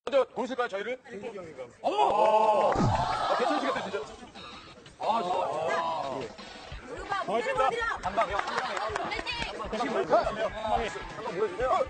먼저 보실까요, 저희를? 어머! 괜찮으시겠다, 진짜. 아, 좋아. 고맙습니다. 한방이요? 한방 보여주세요.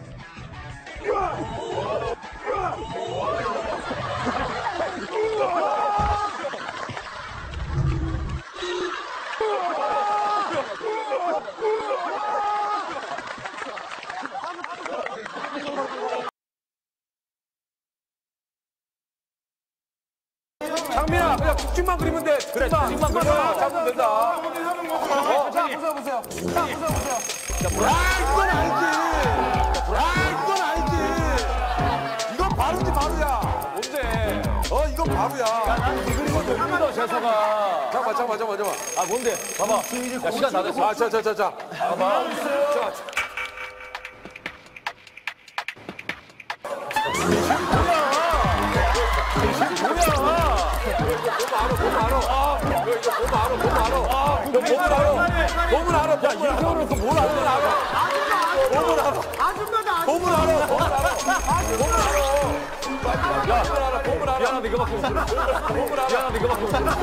장민아, 그냥 축진만 그리면 돼. 그래, 축진만 그리면 잡으면 된다. 자, 보세요. 자, 보세요. 이건 아니지. 이건 아니지. 이건 바로야. 뭔데? 이건 바로야. 난 이 그림을 못 믿어, 재서가. 잠깐만. 아, 뭔데? 봐봐. 야, 시간 다 됐어. 자. 봐봐. 몸을 알아. 야, 이렇게 오르고 뭘 알아? 몸을 알아. 몸을 알아. 미안한데 이거밖에 못 들어. 미안한데 이거밖에 못 들어.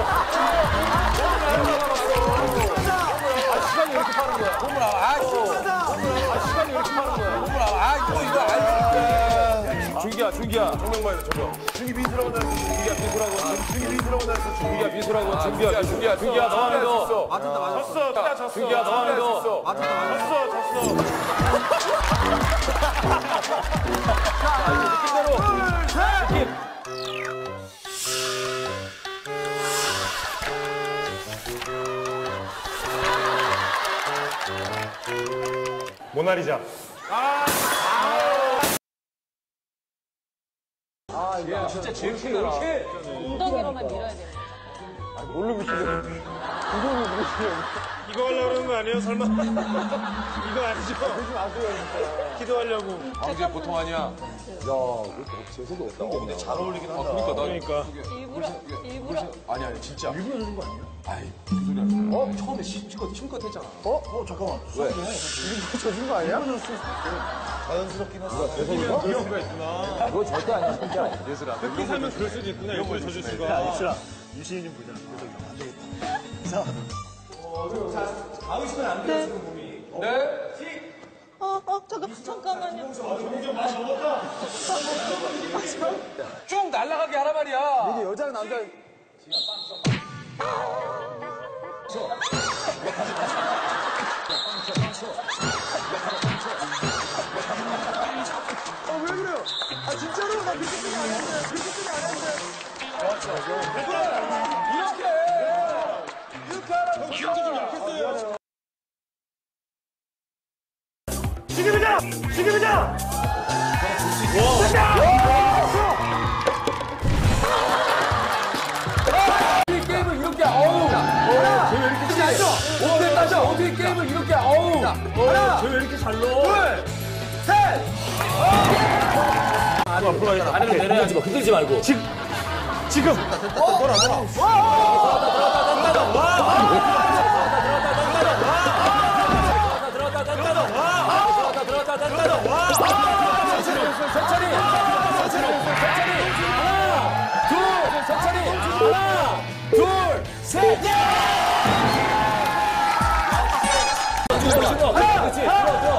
시간이 왜 이렇게 빠른 거야? 몸을 알아. 시간이 왜 이렇게 빠른 거야? 몸을 알아. 이거 알지. 준기야. 정명만이다, 정명. 준기 비수라고 나왔어. 준기야, 너 하는 거. 맞았어. 준기야, 너 하는 거. 졌어. 자, 이제 느낌대로. 모나리자. 진짜 제일 크더라. 엉덩이로만 밀어야 돼. 이거 하려고 그러는 거 아니에요, 설마? 이거 아니죠? 그러지 마세요, 진짜. 기도하려고. 광주에 보통 아니야. 잘 어울리긴 한다. 그러니까. 일부러? 아니, 진짜. 일부러 주는 거 아니야? 아이, 무슨 소리야. 처음에 힘껏 했잖아. 잠깐만. 왜? 일부러 져준 거 아니야? 자연스럽긴 했어. 그런 있구나. 그거 절대 아니야, 절대 아니야. 예슬아. 햇빛 하면 그럴 수도 있구나, 일부러 져줄 수가. 얘들아, 유신이 좀 보자. 그래서 이거 안 되겠다. 이상하다. 잠깐만요. 쭉 날아가게 하란 말이야. 이게 여자가 남자. 왜 그래요? 진짜로? 나 미팅이 아닌데. 이렇게 하라고. 기억도 좀 약했어요. 지금이다! 게임을 이렇게 어떻게 게임을 이렇게 하나! 왜 이렇게 잘 넣어? 둘! 셋! 아래로 내려야지 마. 흔들지 말고. 지금! 하나, 둘, 셋. 그렇지. 들어.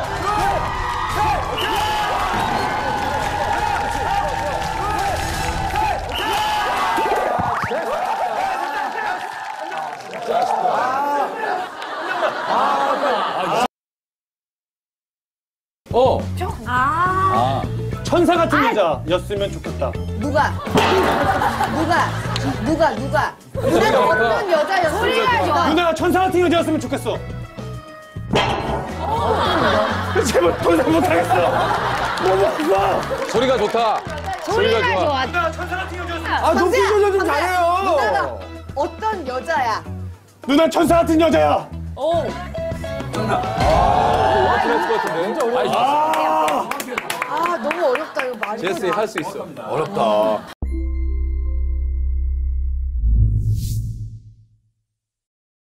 천사 같은 여자였으면 좋겠다. 누가? 누나는 어떤 여자였어? 소리가 누나가 천사 같은 여자였으면 좋겠어. 제발 더 이상 못하겠어. 너무 아파. 소리가 좋다. 소리가 좋아. 누나가 천사 같은 여자였으면. 높이 조절 좀 잘해요. 누나가 어떤 여자야? 누나 천사 같은 여자야. 아 너무 어렵다 이거 말이. 제스 할 수 있어. 어렵다.